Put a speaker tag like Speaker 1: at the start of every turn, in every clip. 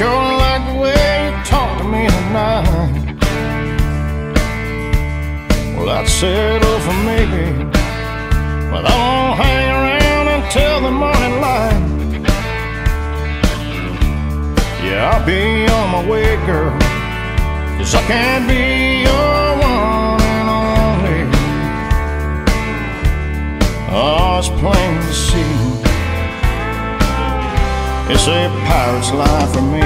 Speaker 1: sure like the way you talk to me tonight. Well, I'd settle for maybe, but I won't hang around until the morning light. Yeah, I'll be on my way, girl, 'cause I can't be your one and only. Oh, it's plain to see, it's a pirate's life for me.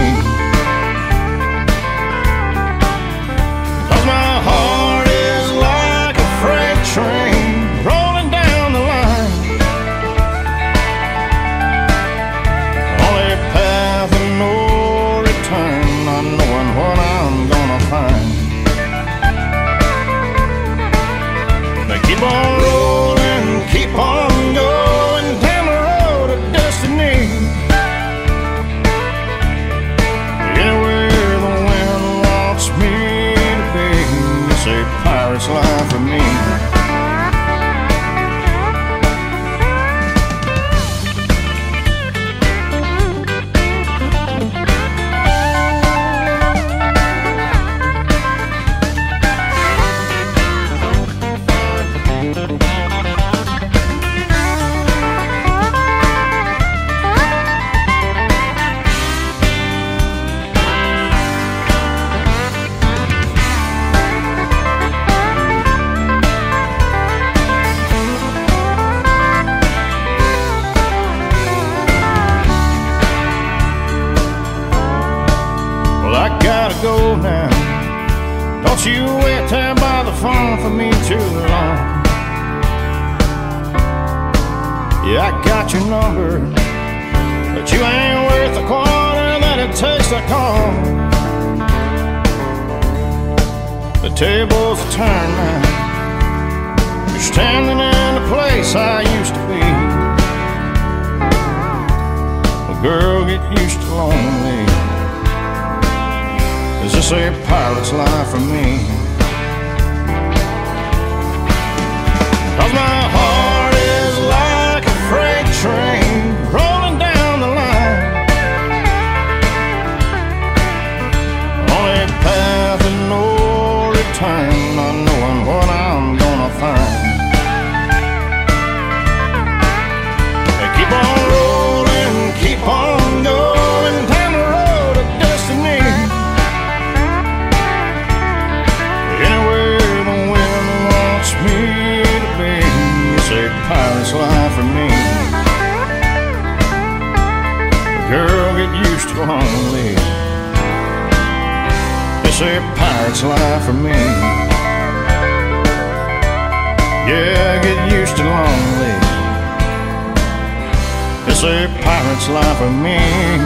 Speaker 1: 'Cause my heart is like a freight train rolling down the line. Only path of no return, not knowing what I'm gonna find. They keep on rolling, keep on going down the road of destiny. Anywhere the wind wants me to be, it's a pirate's life for me. I gotta go now. Don't you wait there by the phone for me too long. Yeah, I got your number, but you ain't worth the quarter that it takes to call. The tables are turned now. You're standing in the place I used to be. Well, girl, get used to lonely. Is this a pirate's life for me? 'Cause my heart is like a freight train rolling down the line. Only path and no return, not knowing what I'm gonna find. They keep on rolling, keep on going down the road of destiny. Pirate's life for me. Girl, get used to lonely. It's a pirate's life for me. Yeah, get used to lonely. It's a pirate's life for me.